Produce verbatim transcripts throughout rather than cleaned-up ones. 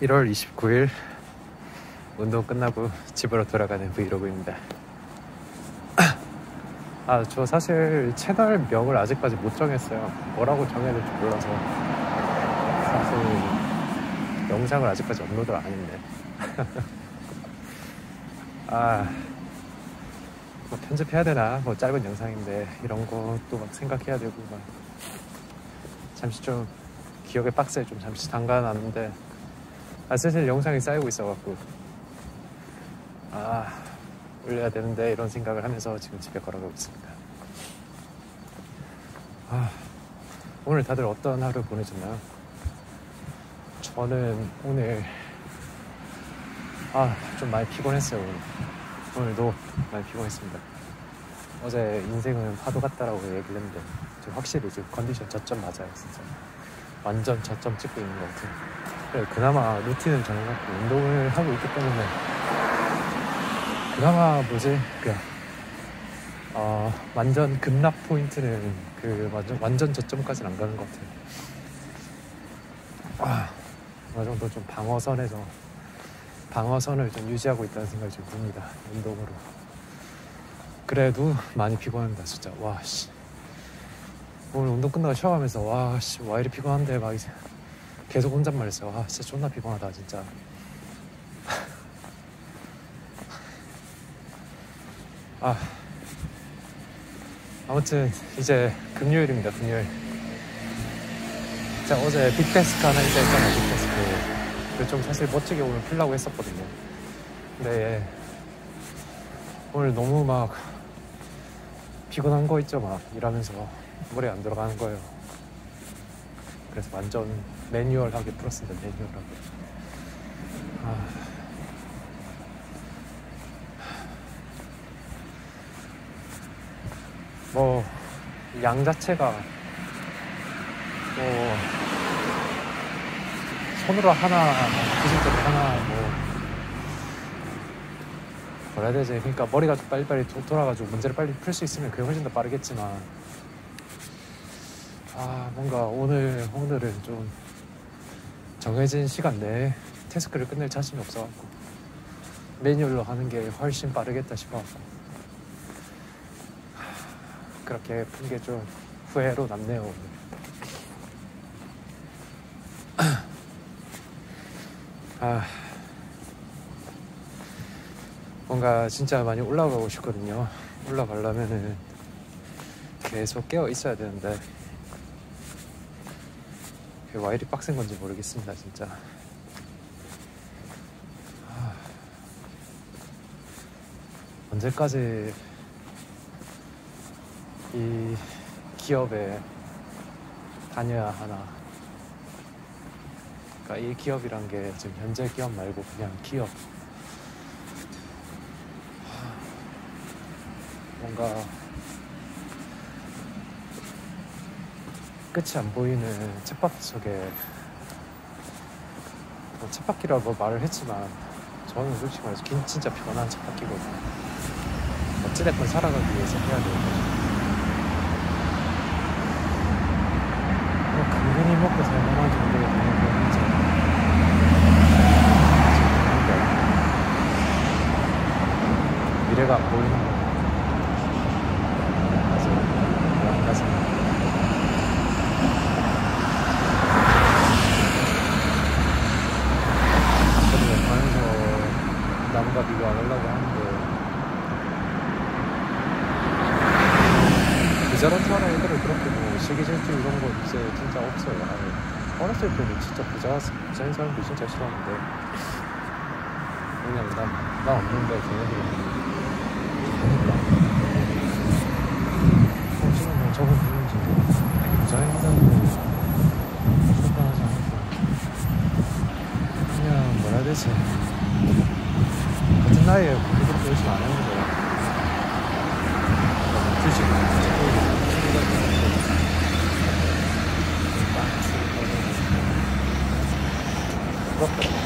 일월 이십구일 운동 끝나고 집으로 돌아가는 브이로그입니다. 아, 저 사실 채널명을 아직까지 못 정했어요. 뭐라고 정해야 될지 몰라서 사실 영상을 아직까지 업로드를 안 했네. 아, 뭐 편집해야 되나? 뭐 짧은 영상인데 이런 것도 막 생각해야 되고 막 잠시 좀 기억의 박스에 좀 잠시 담가놨는데 아, 슬슬 영상이 쌓이고 있어갖고 아, 올려야 되는데 이런 생각을 하면서 지금 집에 걸어가고 있습니다. 아, 오늘 다들 어떤 하루 보내셨나요? 저는 오늘 아, 좀 많이 피곤했어요. 오늘. 오늘도 많이 피곤했습니다. 어제 인생은 파도 같다라고 얘기를 했는데 좀 확실히 지금 컨디션 저점 맞아요. 진짜 완전 저점 찍고 있는 것 같아요. 그래, 그나마 루틴을 정해갖고 운동을 하고 있기 때문에 그나마 뭐지 그 어, 완전 급락 포인트는 그 완전, 완전 저점까지는 안 가는 것 같아요. 아, 어느 정도 좀 방어선에서 방어선을 좀 유지하고 있다는 생각이 좀 듭니다. 운동으로. 그래도 많이 피곤합니다. 진짜 와씨 오늘 운동 끝나고 샤워하면서 와씨 와 이리 피곤한데 막 이제 계속 혼잣말 했어요. 와 진짜 존나 피곤하다 진짜. 아, 아무튼 이제 금요일입니다. 금요일. 제가 어제 빅데스크 하나 있다 했잖아요. 빅데스크. 좀 사실 멋지게 오늘 풀려고 했었거든요. 근데 오늘 너무 막 피곤한 거 있죠. 막 일하면서 머리에 안 들어가는 거예요. 그래서 완전 매뉴얼하게 풀었습니다. 매뉴얼하게. 아, 뭐 양 자체가 뭐 손으로 하나, 기술적으로 하나, 뭐, 뭐라 해야 되지? 그러니까 머리가 좀 빨리빨리 도, 돌아가지고 문제를 빨리 풀 수 있으면 그게 훨씬 더 빠르겠지만, 아, 뭔가 오늘, 오늘은 좀 정해진 시간 내에 태스크를 끝낼 자신이 없어갖고, 매뉴얼로 하는 게 훨씬 빠르겠다 싶어갖고, 그렇게 푼 게 좀 후회로 남네요, 오늘. 아, 뭔가 진짜 많이 올라가고 싶거든요. 올라가려면은 계속 깨어 있어야 되는데 그게 와 이리 빡센 건지 모르겠습니다. 진짜. 아, 언제까지 이 기업에 다녀야 하나. 이 기업이란 게 지금 현재 기업 말고 그냥 기업, 뭔가 끝이 안 보이는 쳇바퀴 속에, 뭐 쳇바퀴라고 말을 했지만 저는 솔직히 말해서 긴 진짜 피곤한 쳇바퀴거든요. 어찌됐건 살아가기 위해서 해야 되는 거죠. 뭐 근근히 먹고 살만한 정도의 돈을 버는지 미래가 안 보이는 거. 아주 안 가슴. 그리고 가면서 남과 비교 안 하려고 하는데 부자라는 애들은 그렇게 뭐 시기질투 이런 거 이제 진짜 없어요. 아예. 어렸을 때는 진짜 부자, 부자인 사람들 진짜 싫었는데 왜냐면 난, 난 없는데 걔네들은 혹시나 뭐 저거 누군지 부자인다고 평가하지 않고 그냥 뭐라 해야 되지, 같은 나이에 그렇게 열심히 안 하는 거야. 주식 부럽더라.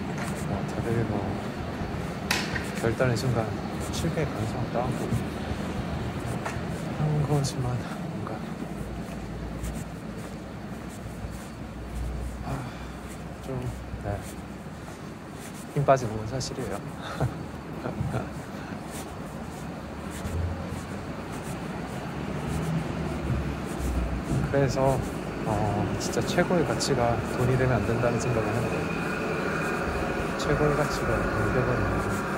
다들 뭐 결단의 순간 실패의 가능성을 떠안고 한 거지만 뭔가 아, 좀 네. 힘 빠지는 건 사실이에요. 그래서 어, 진짜 최고의 가치가 돈이 되면 안 된다는 생각을 하는데 최고의 가치가 돈이 되버리면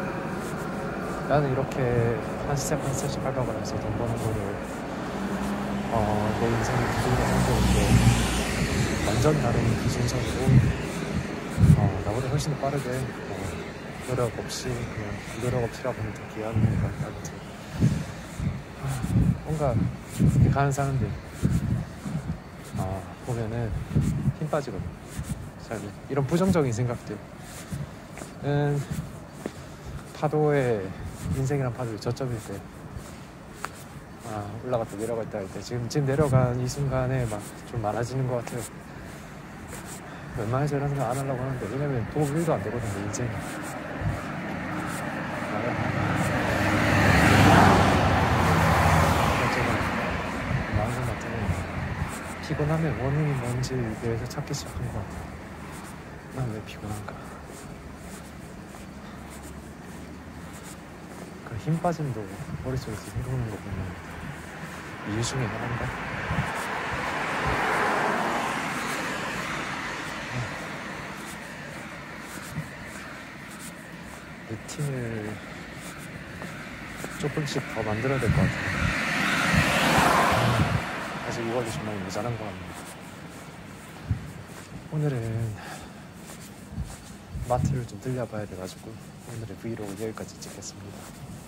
나는 이렇게 한 스텝 한 스텝씩 밟아가면서 돈 버는 거를 어, 내 인생의 기준으로 삼고 있고 완전 다른 기준선으로 어, 나보다 훨씬 더 빠르게 어, 노력 없이 그냥 노력 없이라고 하면 더 기여하는 건가 아무튼 뭔가 이렇게 가는 사람들 어, 보면은 힘 빠지거든. 삶이 이런 부정적인 생각들은 파도에 인생이란 파도에 저점일 때 아, 올라갔다 내려갔다 할 때 지금 지금 내려간 이 순간에 막 좀 많아지는 것 같아요. 웬만해서 이런 생각 안 하려고 하는데 왜냐면 도움 일도 안 되거든요 인생이. 마음 같으면 피곤하면 원인이 뭔지에 대해서 찾기 시작한 것 같아요. 난 왜 피곤한가? 그 힘 빠짐도 머릿속에서 생각하는 거 보면 이유 중에 하나인가? 루틴을 조금씩 더 만들어야 될 것 같아요. 아직 이거도 정말 모자란 것 같네요. 오늘은 마트를 좀 들려봐야 돼가지고 오늘의 브이로그 여기까지 찍겠습니다.